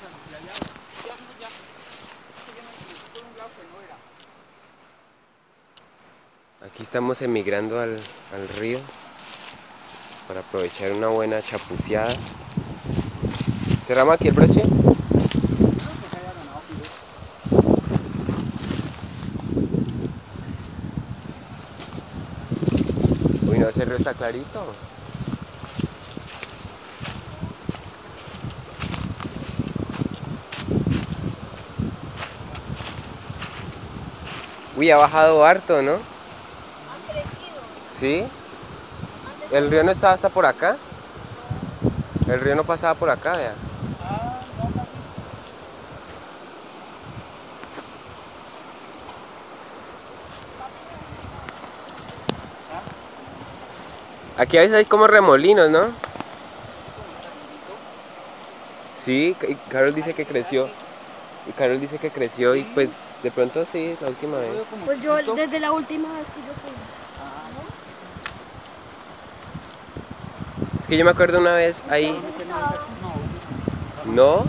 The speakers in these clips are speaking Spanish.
Aquí estamos emigrando al río para aprovechar una buena chapuceada. ¿Cerramos aquí el broche? Uy, no, ese río está clarito. Uy, ha bajado harto, ¿no? Han crecido. ¿Sí? ¿El río no estaba hasta por acá? El río no pasaba por acá, vea. Aquí a veces hay como remolinos, ¿no? Sí, y Carol dice que creció. Y Carol dice que creció y pues de pronto sí, la última vez. Pues yo desde la última vez que yo fui. Es que yo me acuerdo una vez ahí. ¿No?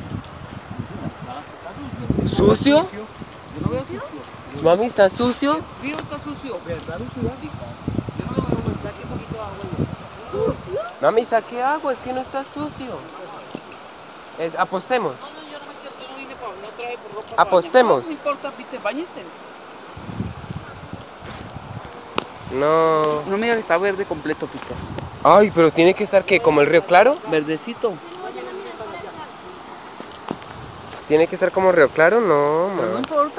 ¿Sucio? Yo no veo sucio. Mami, ¿está sucio? El río está sucio. ¿Verdad, sucio? Sí. Yo no lo veo, pues, aquí un poquito de agua. Mami, saque agua, es que no está sucio. Apostemos. No, yo no me quiero, yo no vine para no traje por ropa. Apostemos. No importa, viste, bañense. No. No me digas que está verde completo, pica. Ay, pero tiene que estar ¿qué? ¿Como el río Claro? Verdecito. ¿Tiene que estar como Río Claro? No, Pero no ma. importa.